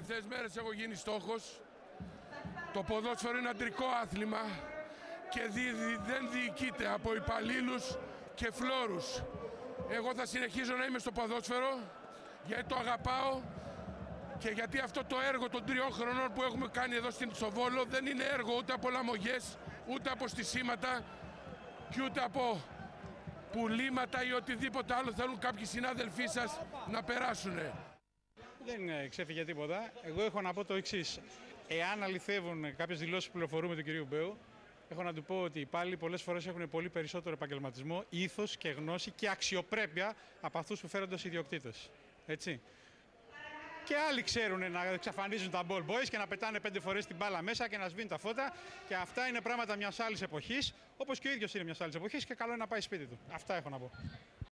Αυτές τις μέρες έχω γίνει στόχος. Το ποδόσφαιρο είναι αντρικό άθλημα και δεν διοικείται από υπαλλήλους και φλόρους. Εγώ θα συνεχίζω να είμαι στο ποδόσφαιρο γιατί το αγαπάω και γιατί αυτό το έργο των 3 χρονών που έχουμε κάνει εδώ στο Βόλο δεν είναι έργο ούτε από λαμογές, ούτε από στισίματα και ούτε από πουλήματα ή οτιδήποτε άλλο θέλουν κάποιοι συνάδελφοί σας να περάσουν. Δεν ξέφυγε τίποτα. Εγώ έχω να πω το εξής. Εάν αληθεύουν κάποιες δηλώσεις που πληροφορούμε του κυρίου Μπέου, έχω να του πω ότι οι υπάλληλοι πολλές φορές έχουν πολύ περισσότερο επαγγελματισμό, ήθος και γνώση και αξιοπρέπεια από αυτούς που φέρονται ως ιδιοκτήτες. Έτσι. Και άλλοι ξέρουν να εξαφανίζουν τα ball boys και να πετάνε 5 φορές την μπάλα μέσα και να σβήνουν τα φώτα. Και αυτά είναι πράγματα μιας άλλης εποχής, όπως και ο ίδιος είναι μιας άλλης εποχής και καλό είναι να πάει σπίτι του. Αυτά έχω να πω.